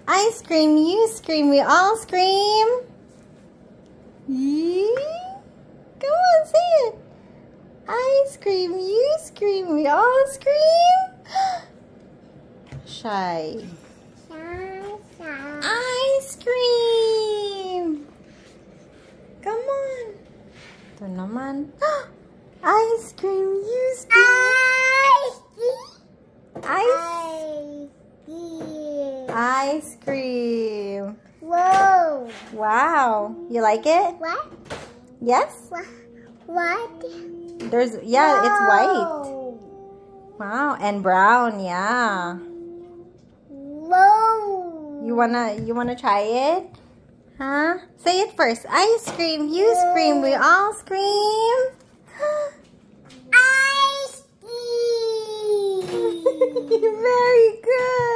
I scream, you scream, we all scream. Come on, say it. I scream, you scream, we all scream. Shy. Ice cream. Come on. Ito naman. Ice cream, you scream. Ice cream. Whoa. Wow. You like it? What? Yes? What? It's white. Wow, and brown, yeah. Whoa. You wanna try it? Huh? Say it first. I scream, you scream, we all scream. Ice cream. Very good.